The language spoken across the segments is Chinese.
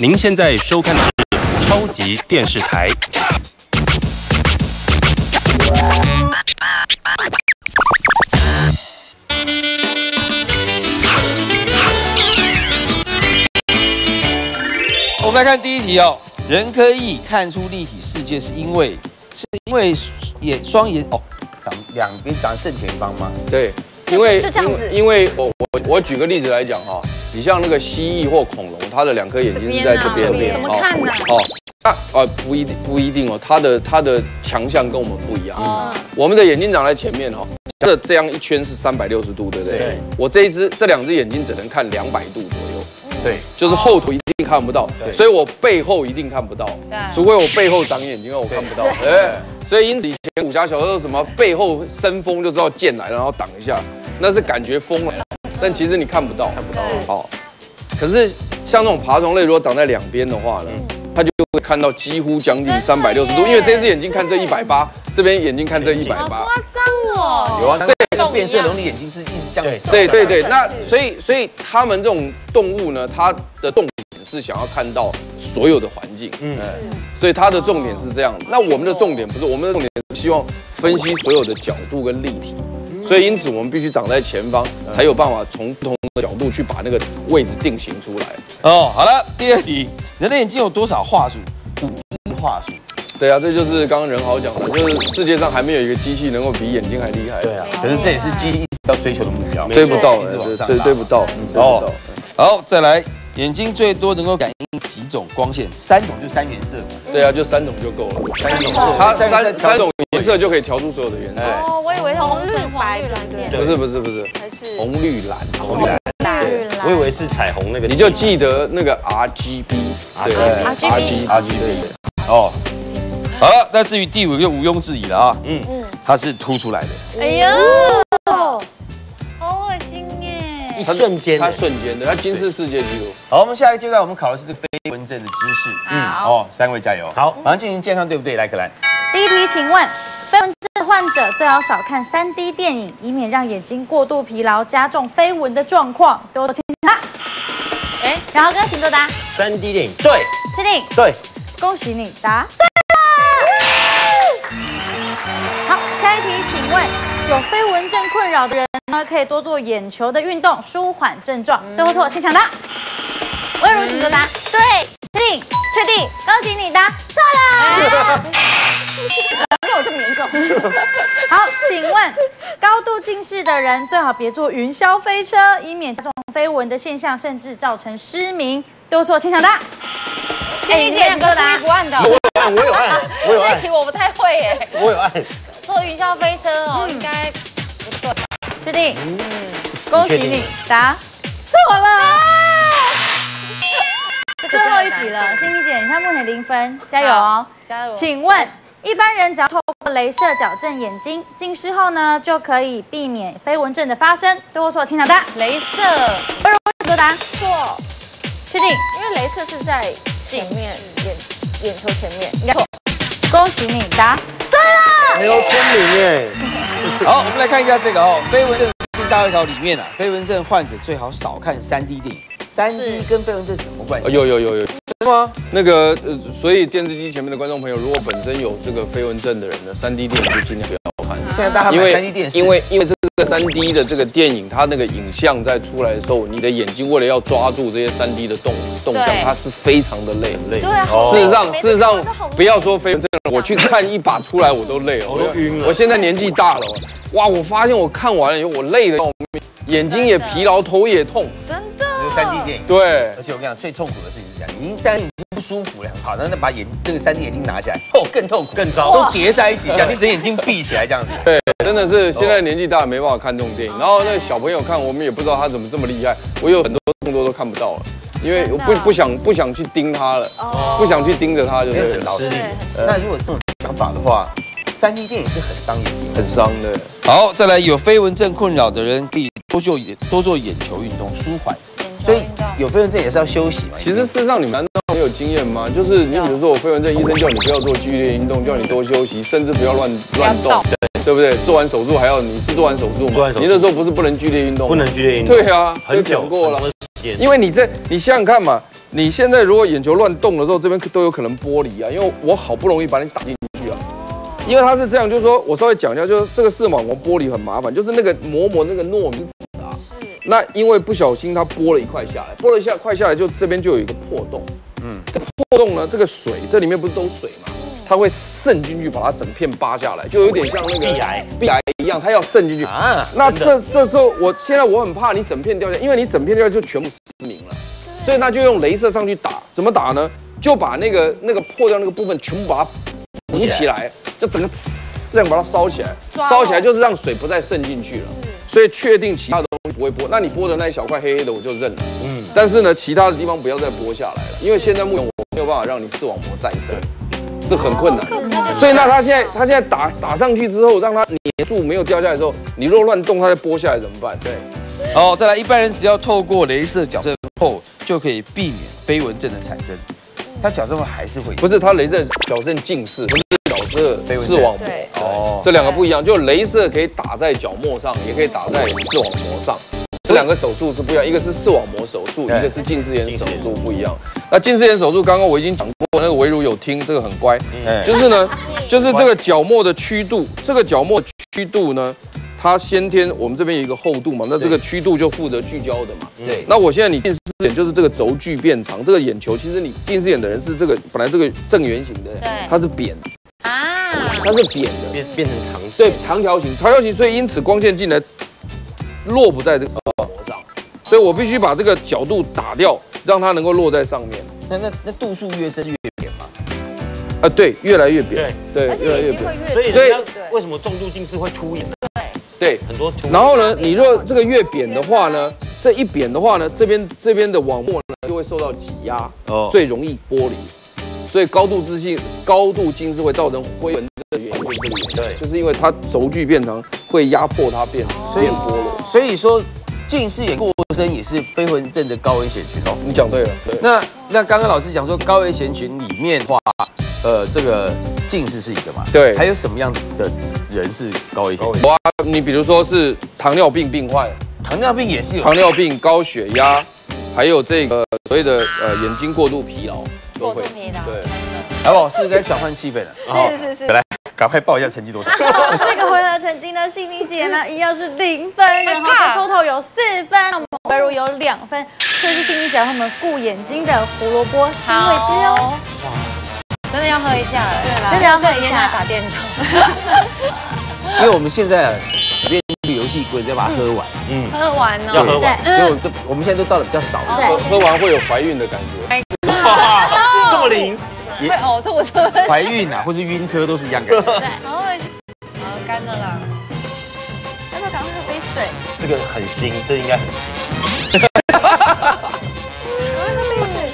您现在收看的是超级电视台。 我们来看第一题哦，人可以看出立体世界，是因为双眼哦，两边长正前方吗？ 对，因为我举个例子来讲哈，你像那个蜥蜴或恐龙，它的2颗眼睛是在这边， 怎么看呢？ 不一定哦，它的强项跟我们不一样。我们的眼睛长在前面哈，这样一圈是360度，对不对？对。我这2只眼睛只能看200度左右。对，就是后头一定看不到，所以我背后一定看不到，除非我背后长眼睛，我看不到。所以因此以前武侠小说什么背后生风就知道剑来了，然后挡一下，那是感觉风来了，但其实你看不到。好，可是像那种爬虫类，如果长在2边的话呢，它就会看到几乎将近360度，因为这只眼睛看这180，这边眼睛看这180。 好夸张哦！ 有啊，对，变色龙的眼睛是一直这样。 对，那所以他们这种动物呢，它的重点是想要看到所有的环境，所以它的重点是这样。那我们的重点不是，我们的重点是希望分析所有的角度跟立体，所以因此我们必须长在前方，才有办法从不同的角度去把那个位置定型出来。 哦，好了，第2题，人的眼睛有多少话术？5亿话术。 对啊，这就是刚刚仁豪讲的，就是世界上还没有一个机器能够比眼睛还厉害。 对啊，可是这也是机器要追求的目标， 追不到，追不到。 哦，好，再来，眼睛最多能够感应几种光线？3种，就3原色。 对啊，就3种就够了。3种，它三种颜色就可以调出所有的颜色。 哦，我以为是红绿白蓝靛。 不是，还是红绿蓝。 我以为是彩虹那个。 你就记得那个 RGB， 对 ，RGB。 哦。好了，那至于第5个就毋庸置疑了啊，它是凸出来的。 哎呦，好恶心耶！ 一瞬间， 它瞬间的，它金氏世界纪录。 好，我们下一个阶段我们考的是飞蚊症的知识。好，3位加油。好，马上进行健康对不对？来，可兰。 第一题，请问飞蚊症患者最好少看3D 电影，以免让眼睛过度疲劳，加重飞蚊的状况。都请答。然后哥，请作答。 3D 电影，对， 确定？ 对。 恭喜你答对了。好，下一题，请问有飞蚊症困扰的人呢，可以多做眼球的运动，舒缓症状。对或错，请抢答。温如，请作答。对，确定，恭喜你答错了。 没有这么严重。 好，请问高度近视的人最好别坐云霄飞车，以免加重飞蚊的现象，甚至造成失明。对或错，请抢答。 你2个答不按的。 我有按。 这题我不太会耶。 我有按。 坐云霄飞车哦，应该不对。 确定？恭喜你答错了。最后一题了，心怡姐，你看目前0分，加油哦！ 加油！请问一般人只要透过雷射矫正眼睛，近视后呢，就可以避免飞蚊症的发生。对或错，请抢答。 雷射。 温柔多答。 错。 确定？ 因为雷射是在前面眼球前面，应该错。 恭喜你答对了。 没有聪明耶。 好，我们来看一下这个哦，飞蚊症是大会考里面啊，飞蚊症患者最好少看3D 电影。3D 跟飞蚊症什么关系？ 有。真的吗？那个所以电视机前面的观众朋友，如果本身有这个飞蚊症的人呢，3D 电影就尽量不要看。 现在大家买3D 电视， 因为这个3D 的这个电影，它那个影像在出来的时候，你的眼睛为了要抓住这些3D 的动向，它是非常的累，很累。 对啊。 事实上，不要说飞蚊症，我去看一把出来我都累了，我都晕了。我现在年纪大了，哇！我发现我看完了以后，我累的眼睛也疲劳，头也痛。 真的。 3D 电影。 对。 而且我跟你讲，最痛苦的事情是这样，你已经不舒服了，好，然后再把这个3D 眼镜拿下来，更痛苦，更糟，都叠在一起，讲你整眼睛闭起来这样子。 对，真的是现在年纪大没办法看这种电影，然后那小朋友看，我们也不知道他怎么这么厉害，我有很多动作都看不到了，因为我不想去盯他了，不想去盯着他，就是很吃力。那如果这种想法的话，3D 电影是很伤眼睛， 很伤的。 好，再来有飞蚊症困扰的人可以多做眼球运动，舒缓。所以有飞蚊症也是要休息嘛。 其实事实上，你们难道没有经验吗？就是你比如说我飞蚊症，医生叫你不要做剧烈运动，叫你多休息，甚至不要乱动，对不对？做完手术还要你是做完手术吗？你那时候不是不能剧烈运动？ 不能剧烈运动。 对啊， 很久过了。 间。 因为你想想看嘛，你现在如果眼球乱动的时候，这边都有可能剥离啊，因为我好不容易把你打进去啊。因为它是这样，就是说我稍微讲一下，就是这个视网膜剥离很麻烦，就是那个膜那个糯米啊，那因为不小心它剥了一块下来，剥了一块下来，就这边就有一个破洞。这破洞呢，这个水这里面不是都水吗？它会渗进去，把它整片扒下来，就有点像那个壁癌一样，它要渗进去啊。那这时候现在我很怕你整片掉下来，因为你整片掉下来就全部失明了，所以那就用雷射上去打，怎么打呢？就把那个破掉那个部分全部把它补起来，就整个这样把它烧起来，烧起来就是让水不再渗进去了。所以确定其他的东西不会剥，那你剥的那一小块黑黑的我就认了。但是呢，其他的地方不要再剥下来了，因为现在目前我没有办法让你视网膜再生，是很困难的。所以那他现在打上去之后，让它黏住没有掉下来的时候，你若乱动，它再剥下来怎么办？对。 哦，再来，一般人只要透过雷射矫正后，就可以避免飞蚊症的产生。它矫正后还是会， 不是它雷射矫正近视，不是矫正视网膜。哦，这两个不一样，就雷射可以打在角膜上，也可以打在视网膜上。这两个手术是不一样，一个是视网膜手术，一个是近视眼手术，不一样。那近视眼手术刚刚我已经讲过，那个维如有听，这个很乖。就是呢，就是这个角膜的曲度，这个角膜曲度呢，它先天我们这边有一个厚度嘛，那这个曲度就负责聚焦的嘛。对。那我现在你近视眼就是这个轴距变长，这个眼球其实你近视眼的人是这个本来这个正圆形的，它是扁的。它是扁的，变成长，对，长条形，所以因此光线进来落不在这个视网膜上，所以我必须把这个角度打掉，让它能够落在上面。 那度数越深越扁嘛？ 啊，对，越来越扁，对，越来越扁。 所以为什么重度近视会凸眼？对，很多凸。 然后呢，你若这个越扁的话呢，这一扁的话呢，这边的网膜呢就会受到挤压，最容易剥离。所以高度近视会造成灰蚊症的原因就是这里，对，就是因为它轴距变长，会压迫它变剥落。 所以说，近视眼过深也是飞蚊症的高危险群哦。 你讲对了，对。 那刚刚老师讲说高危险群里面的话，这个近视是一个嘛？ 对。还有什么样的人是高危险？ 你比如说是糖尿病病患， 糖尿病也是有。 糖尿病、高血压，还有这个所谓的眼睛过度疲劳。 过度疲劳， 对， 好不好？是该转换气氛了。 是。 来，赶快报一下成绩多少？ 这个回合成绩呢，心理姐呢一样是0分，然后total 有4分，我们维如有2分，这是心理姐他们顾眼睛的胡萝卜新味汁哦。 哇，真的要喝一下了，对啦， 真的要喝一下打电动。 因为我们现在随便游戏规则要把它喝完， 喝完哦， 要喝完， 所以我们现在都倒的比较少， 喝完会有怀孕的感觉。 这么灵， 会呕吐出来。 怀孕啊，或是晕车都是一样感觉。 对，好干的啦。要不要赶快喝杯水？ 这个很新，这应该很新。 赶快喝杯水。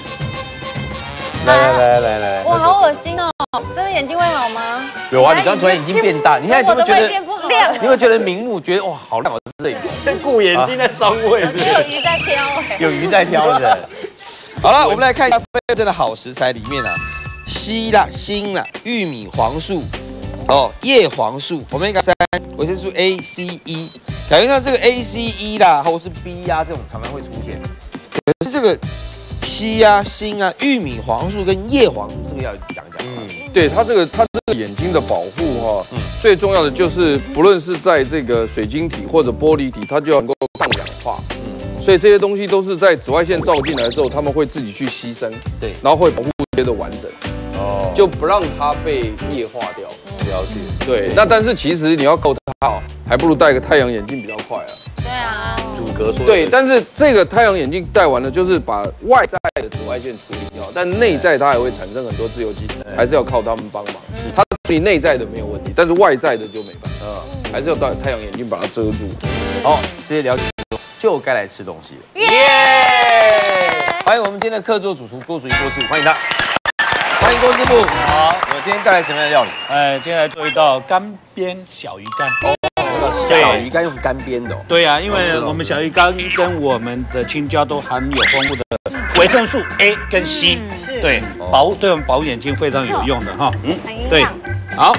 来， 哇，好恶心哦！真的眼睛会好吗？ 有啊，你刚突然眼睛变大，你现在就会觉得亮， 你会觉得明目，觉得哇好亮，这里顾眼睛在伤胃， 有鱼在飘哎， 有鱼在飘的。好了，我们来看一下飞蚊症的好食材里面啊，硒啦、锌啦、玉米黄素、叶黄素、Omega-3、维生素 A、C、E， 感觉上这个 A、C、E 啦，或是 B 呀这种常常会出现。可是这个硒啊、锌啊、玉米黄素跟叶黄素这个要讲一讲。 对它这个眼睛的保护哈，最重要的就是不论是在这个水晶体或者玻璃体，它就要能够抗氧化。所以这些东西都是在紫外线照进来之后，他们会自己去牺牲，对，然后会保护这些的完整，就不让它被液化掉。了解，对。那但是其实你要够它好，还不如戴个太阳眼镜比较快啊。 对啊， 阻隔说。 对，但是这个太阳眼镜戴完了，就是把外在的紫外线处理掉，但内在它还会产生很多自由基，还是要靠他们帮忙。它处理内在的没有问题，但是外在的就没办法，还是要戴太阳眼镜把它遮住。 好，这些了解。就该来吃东西了，耶！欢迎我们今天的客座主厨郭淑仪郭师傅，欢迎他，欢迎郭师傅。好，我今天带来什么样的料理？ 今天来做一道干煸小鱼干。 这个小鱼干用干煸的。 对啊，因为我们小鱼干跟我们的青椒都含有丰富的维生素 A 跟 C， 对，对我们保护眼睛非常有用的哈。对，好，那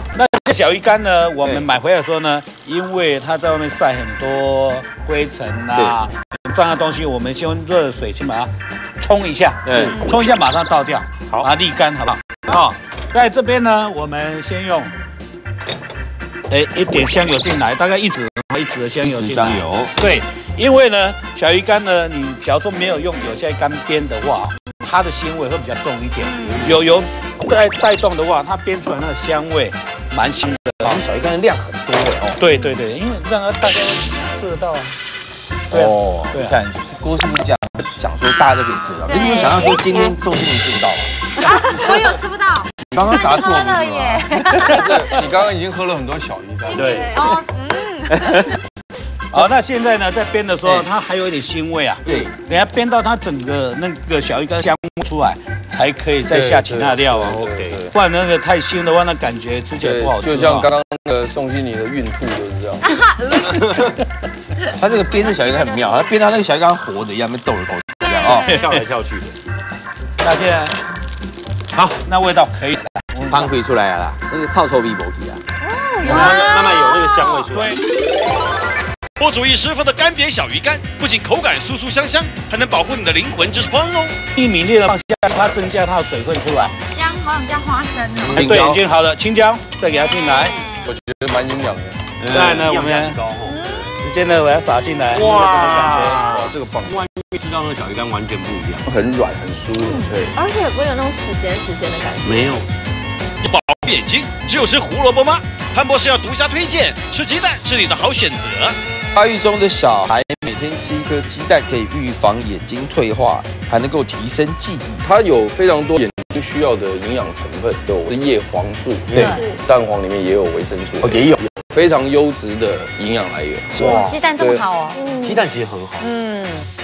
小鱼干呢，我们买回来的时候呢，因为它在外面晒很多灰尘啊、脏的东西，我们先用热水先把它冲一下， 对， 冲一下马上倒掉， 好把它沥干，好不好？好，在这边呢，我们先用，一点香油进来，大概1指的香油进来。 香油， 对，因为呢，小鱼干呢，你假如说没有用有些干煸的话，它的腥味会比较重一点。有油带动的话，它煸出来那个香味蛮香的。 小鱼干的量很多哦。 对，因为让大家都吃得到啊。 哦， 对啊你看郭师傅讲，想说大家都可以吃得到，你有想要说今天宋庆龄吃不到吗？ 我有吃不到， 你刚刚答错了了耶。 你刚刚已经喝了很多小鱼干。 对。 哦， 好，那现在呢，在煸的时候，它还有一点腥味啊。 对， 等下煸到它整个那个小鱼干香出来，才可以再下其他料啊。 OK， 不然那个太腥的话，那感觉吃起来不好吃。 就像刚刚那个宋庆龄的孕妇就是这样。 它这个煸的小鱼干很妙，它煸到那个小鱼干活的一样，被逗来逗去这样哦。 跳来跳去的。 那现在好，那味道可以了， 汤可以出来了啦，那个臭臭味不去啊。 慢慢有那个香味出来。 郭主义师傅的干煸小鱼干，不仅口感酥酥香香，还能保护你的灵魂之窗哦。 玉米粒的放下，它增加它的水分出来。 香，好想加花生哦。 对，已经好了，青椒再给它进来。 我觉得蛮营养的。 再来呢，我们直接呢，我要撒进来。 哇，这个棒， 外面吃到那个小鱼干完全不一样， 很软很酥很脆。 而且不会有那种死咸的感觉。 没有。 保护眼睛，只有吃胡萝卜吗？潘博士要独家推荐，吃鸡蛋是你的好选择。 发育中的小孩每天吃1颗鸡蛋，可以预防眼睛退化，还能够提升记忆。 它有非常多眼睛需要的营养成分，有叶黄素， 对， 蛋黄里面也有维生素， 也有非常优质的营养来源。 鸡蛋这么好哦。 鸡蛋其实很好。 嗯。